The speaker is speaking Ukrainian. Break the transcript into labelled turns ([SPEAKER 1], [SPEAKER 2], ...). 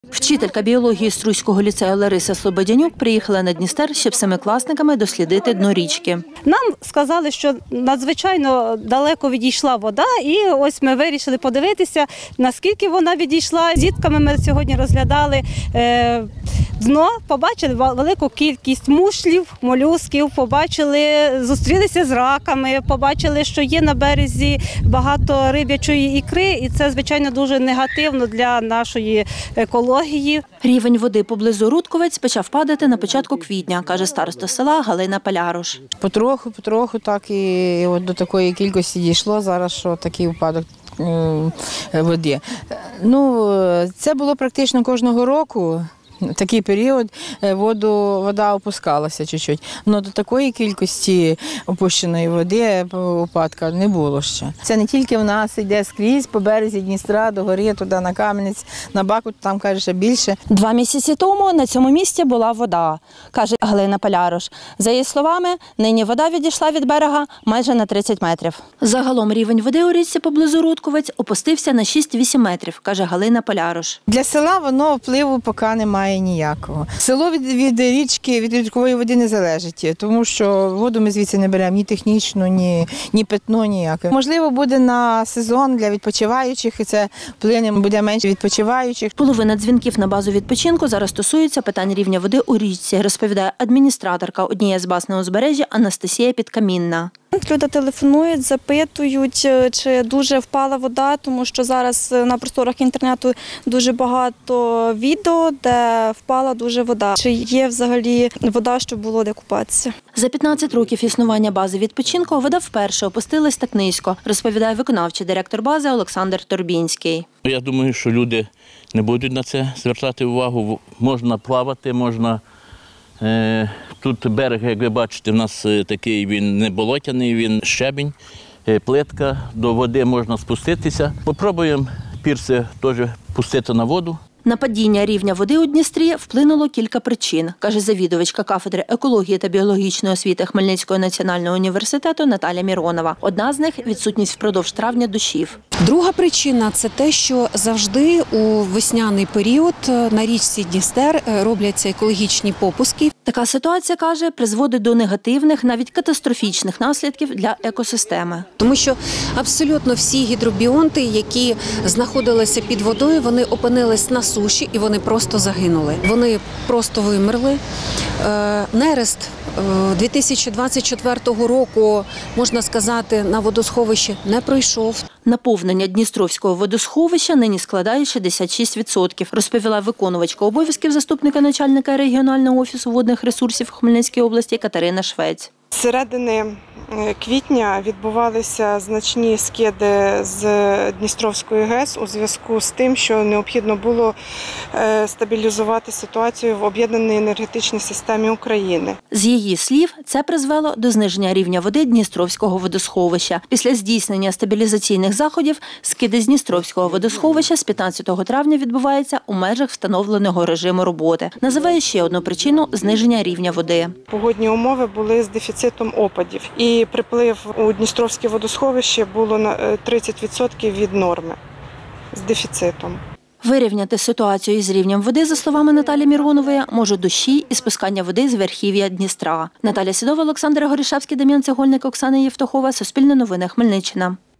[SPEAKER 1] Вчителька біології Струського ліцею Лариса Слободянюк приїхала на Дністер, щоб семикласниками дослідити дно річки.
[SPEAKER 2] Нам сказали, що надзвичайно далеко відійшла вода, і ось ми вирішили подивитися, наскільки вона відійшла. З дітками ми сьогодні розглядали дно, побачили велику кількість мушлів, молюсків, зустрілися з раками, побачили, що є на березі багато риб'ячої ікри, і це, звичайно, дуже негативно для нашої екології.
[SPEAKER 1] Рівень води поблизу Рудковець почав падати на початку квітня, каже староста села Галина Поляруш.
[SPEAKER 3] Потроху так і от до такої кількості дійшло зараз, що такий випадок води. Це було практично кожного року. Такий період вода опускалася чуть-чуть, але до такої кількості опущеної води опадка не було ще. Це не тільки в нас йде скрізь по березі Дністра, до гори, туди на Кам'янець, на Баку, там, каже, ще більше.
[SPEAKER 1] 2 місяці тому на цьому місці була вода, каже Галина Поляруш. За її словами, нині вода відійшла від берега майже на 30 метрів. Загалом рівень води у річці поблизу Рудковець опустився на 6-8 метрів, каже Галина Поляруш.
[SPEAKER 3] Для села воно впливу поки немає ніякого. Село від річки, від річкової води не залежить, тому що воду ми звідси не беремо ні технічну, ні питну, ніяку. Можливо, буде на сезон для відпочиваючих, і це вплине буде менше відпочиваючих.
[SPEAKER 1] Половина дзвінків на базу відпочинку зараз стосується питань рівня води у річці, розповідає адміністраторка однієї з баз на узбережжі Анастасія Підкамінна.
[SPEAKER 4] Люди телефонують, запитують, чи дуже впала вода, тому що зараз на просторах інтернету дуже багато відео, де впала дуже вода. Чи є взагалі вода, щоб було де купатися.
[SPEAKER 1] За 15 років існування бази відпочинку вода вперше опустилась так низько, розповідає виконавчий директор бази Олександр Торбінський.
[SPEAKER 5] Я думаю, що люди не будуть на це звертати увагу. Можна плавати, можна... Тут берег, як ви бачите, у нас такий, він не болотяний, він щебінь, плитка, до води можна спуститися. Попробуємо пірси теж пустити на воду.
[SPEAKER 1] На падіння рівня води у Дністрі вплинуло кілька причин, каже завідувачка кафедри екології та біологічної освіти Хмельницького національного університету Наталя Міронова. Одна з них – відсутність впродовж травня дощів.
[SPEAKER 6] Друга причина – це те, що завжди у весняний період на річці Дністер робляться екологічні попуски.
[SPEAKER 1] Така ситуація, каже, призводить до негативних, навіть катастрофічних наслідків для екосистеми.
[SPEAKER 6] Тому що абсолютно всі гідробіонти, які знаходилися під водою, вони опинились на суші і вони просто загинули. Вони просто вимерли. Нерест 2024 року, можна сказати, на водосховищі не пройшов.
[SPEAKER 1] Наповнення Дністровського водосховища нині складає 66%, розповіла виконувачка обов'язків заступника начальника регіонального офісу водних ресурсів Хмельницької області Катерина Швець.
[SPEAKER 7] З середини квітня відбувалися значні скиди з Дністровської ГЕС у зв'язку з тим, що необхідно було стабілізувати ситуацію в об'єднаній енергетичній системі України.
[SPEAKER 1] З її слів, це призвело до зниження рівня води Дністровського водосховища. Після здійснення стабілізаційних заходів скиди з Дністровського водосховища з 15 травня відбуваються у межах встановленого режиму роботи. Називає ще одну причину – зниження рівня води.
[SPEAKER 7] Погодні умови були з дефіцитом опадів. І приплив у Дністровське водосховище було на 30% від норми з дефіцитом.
[SPEAKER 1] Вирівняти ситуацію із рівнем води, за словами Наталі Міронової, можуть дощі і спускання води з верхів'я Дністра. Наталя Сідова, Олександр Горішевський, Дем'ян Цегольник, Оксана Євтухова. Суспільне новини, Хмельниччина.